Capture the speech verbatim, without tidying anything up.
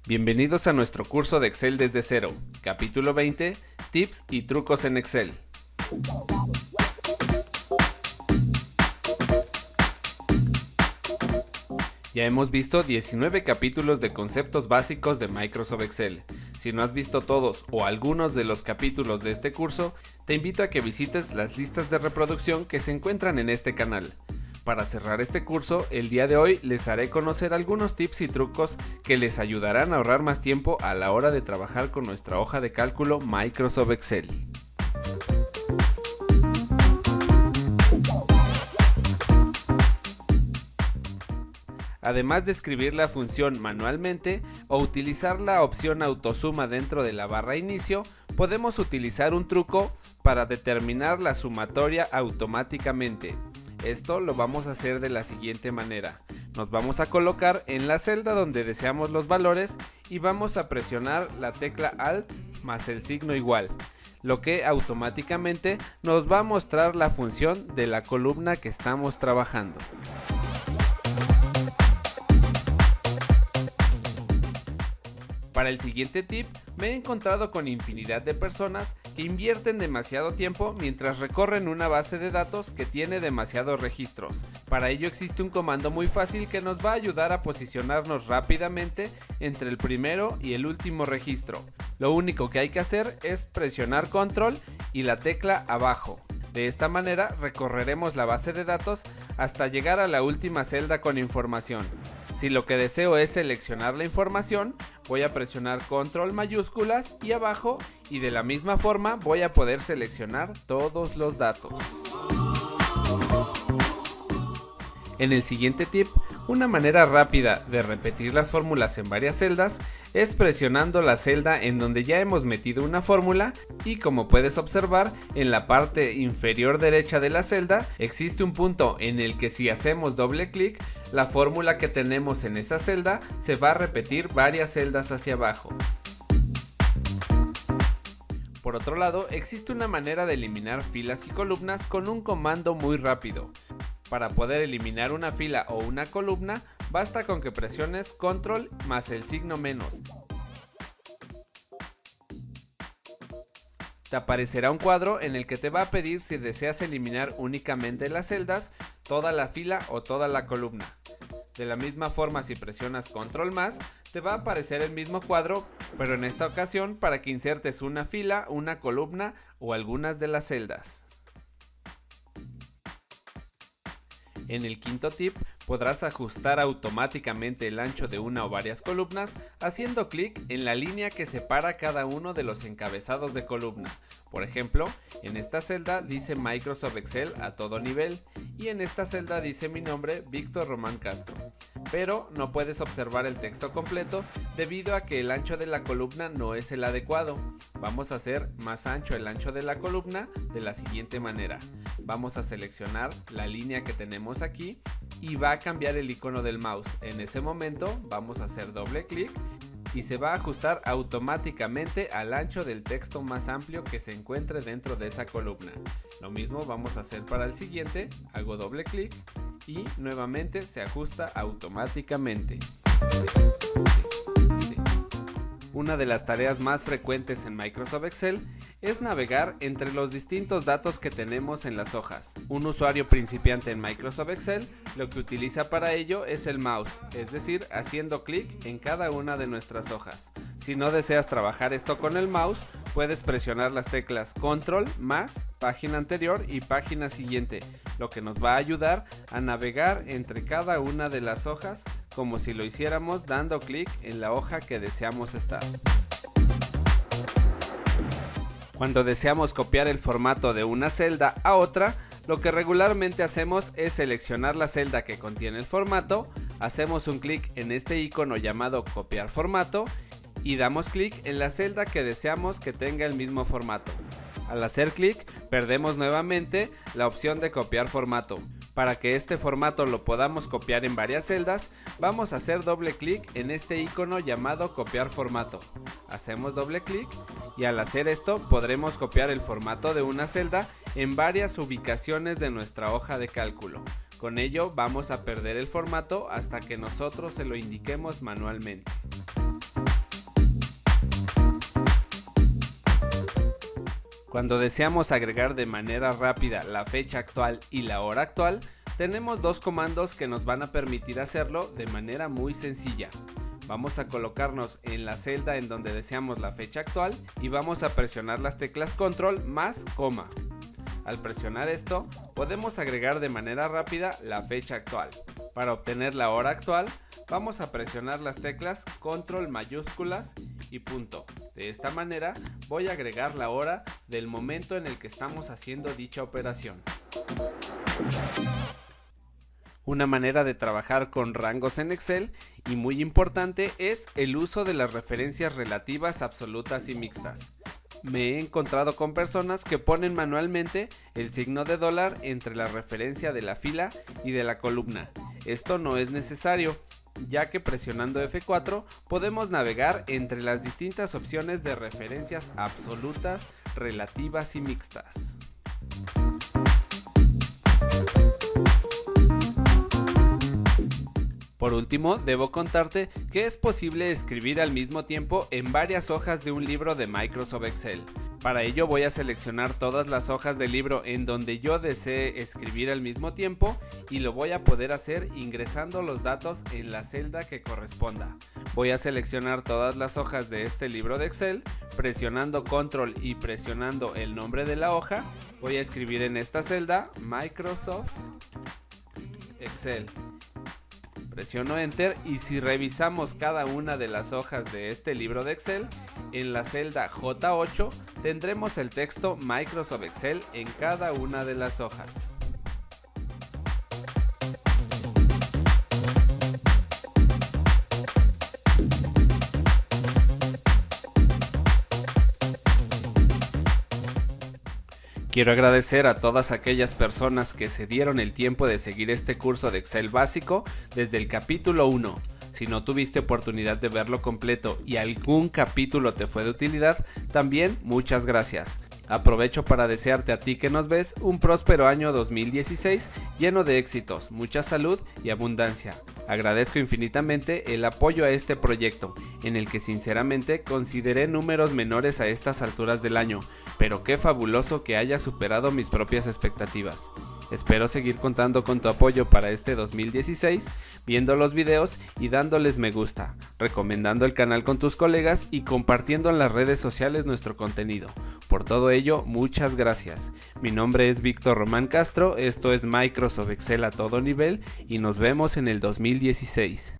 Bienvenidos a nuestro curso de Excel desde cero, capítulo veinte, tips y trucos en Excel. Ya hemos visto diecinueve capítulos de conceptos básicos de Microsoft Excel. Si no has visto todos o algunos de los capítulos de este curso, te invito a que visites las listas de reproducción que se encuentran en este canal. Para cerrar este curso, el día de hoy les haré conocer algunos tips y trucos que les ayudarán a ahorrar más tiempo a la hora de trabajar con nuestra hoja de cálculo Microsoft Excel. Además de escribir la función manualmente o utilizar la opción autosuma dentro de la barra inicio, podemos utilizar un truco para determinar la sumatoria automáticamente. Esto lo vamos a hacer de la siguiente manera. Nos vamos a colocar en la celda donde deseamos los valores y vamos a presionar la tecla Alt más el signo igual, lo que automáticamente nos va a mostrar la función de la columna que estamos trabajando. Para el siguiente tip, me he encontrado con infinidad de personas que invierten demasiado tiempo mientras recorren una base de datos que tiene demasiados registros. Para ello existe un comando muy fácil que nos va a ayudar a posicionarnos rápidamente entre el primero y el último registro. Lo único que hay que hacer es presionar control y la tecla abajo. De esta manera recorreremos la base de datos hasta llegar a la última celda con información. Si lo que deseo es seleccionar la información, voy a presionar control mayúsculas y abajo, y de la misma forma voy a poder seleccionar todos los datos. En el siguiente tip, una manera rápida de repetir las fórmulas en varias celdas es presionando la celda en donde ya hemos metido una fórmula, y como puedes observar, en la parte inferior derecha de la celda existe un punto en el que si hacemos doble clic, la fórmula que tenemos en esa celda se va a repetir varias celdas hacia abajo. Por otro lado, existe una manera de eliminar filas y columnas con un comando muy rápido. Para poder eliminar una fila o una columna, basta con que presiones control más el signo menos. Te aparecerá un cuadro en el que te va a pedir si deseas eliminar únicamente las celdas, toda la fila o toda la columna. De la misma forma, si presionas control más, te va a aparecer el mismo cuadro, pero en esta ocasión para que insertes una fila, una columna o algunas de las celdas. En el quinto tip, podrás ajustar automáticamente el ancho de una o varias columnas haciendo clic en la línea que separa cada uno de los encabezados de columna. Por ejemplo, en esta celda dice Microsoft Excel a todo nivel y en esta celda dice mi nombre, Víctor Román Castro. Pero no puedes observar el texto completo debido a que el ancho de la columna no es el adecuado. Vamos a hacer más ancho el ancho de la columna de la siguiente manera. Vamos a seleccionar la línea que tenemos aquí y va a cambiar el icono del mouse. En ese momento vamos a hacer doble clic y se va a ajustar automáticamente al ancho del texto más amplio que se encuentre dentro de esa columna. Lo mismo vamos a hacer para el siguiente. Hago doble clic y nuevamente se ajusta automáticamente. Una de las tareas más frecuentes en Microsoft Excel es navegar entre los distintos datos que tenemos en las hojas. Un usuario principiante en Microsoft Excel lo que utiliza para ello es el mouse, es decir, haciendo clic en cada una de nuestras hojas. Si no deseas trabajar esto con el mouse, puedes presionar las teclas control más página anterior y página siguiente, lo que nos va a ayudar a navegar entre cada una de las hojas como si lo hiciéramos dando clic en la hoja que deseamos estar. Cuando deseamos copiar el formato de una celda a otra, lo que regularmente hacemos es seleccionar la celda que contiene el formato, hacemos un clic en este icono llamado copiar formato y damos clic en la celda que deseamos que tenga el mismo formato. Al hacer clic, perdemos nuevamente la opción de copiar formato. Para que este formato lo podamos copiar en varias celdas, vamos a hacer doble clic en este icono llamado copiar formato. Hacemos doble clic y al hacer esto podremos copiar el formato de una celda en varias ubicaciones de nuestra hoja de cálculo. Con ello vamos a perder el formato hasta que nosotros se lo indiquemos manualmente. Cuando deseamos agregar de manera rápida la fecha actual y la hora actual, tenemos dos comandos que nos van a permitir hacerlo de manera muy sencilla. Vamos a colocarnos en la celda en donde deseamos la fecha actual y vamos a presionar las teclas control más coma. Al presionar esto, podemos agregar de manera rápida la fecha actual. Para obtener la hora actual, vamos a presionar las teclas control mayúsculas y punto. De esta manera voy a agregar la hora del momento en el que estamos haciendo dicha operación. Una manera de trabajar con rangos en Excel y muy importante es el uso de las referencias relativas absolutas y mixtas. Me he encontrado con personas que ponen manualmente el signo de dólar entre la referencia de la fila y de la columna. Esto no es necesario, ya que presionando F cuatro podemos navegar entre las distintas opciones de referencias absolutas, relativas y mixtas. Por último, debo contarte que es posible escribir al mismo tiempo en varias hojas de un libro de Microsoft Excel. Para ello voy a seleccionar todas las hojas del libro en donde yo desee escribir al mismo tiempo y lo voy a poder hacer ingresando los datos en la celda que corresponda. Voy a seleccionar todas las hojas de este libro de Excel, presionando control y presionando el nombre de la hoja. Voy a escribir en esta celda Microsoft Excel. Presiono Enter y si revisamos cada una de las hojas de este libro de Excel, en la celda J ocho tendremos el texto Microsoft Excel en cada una de las hojas. Quiero agradecer a todas aquellas personas que se dieron el tiempo de seguir este curso de Excel básico desde el capítulo uno. Si no tuviste oportunidad de verlo completo y algún capítulo te fue de utilidad, también muchas gracias. Aprovecho para desearte a ti que nos ves un próspero año dos mil dieciséis lleno de éxitos, mucha salud y abundancia. Agradezco infinitamente el apoyo a este proyecto, en el que sinceramente consideré números menores a estas alturas del año, pero qué fabuloso que haya superado mis propias expectativas. Espero seguir contando con tu apoyo para este dos mil dieciséis, viendo los videos y dándoles me gusta, recomendando el canal con tus colegas y compartiendo en las redes sociales nuestro contenido. Por todo ello, muchas gracias. Mi nombre es Víctor Román Castro, esto es Microsoft Excel a todo nivel y nos vemos en el dos mil dieciséis.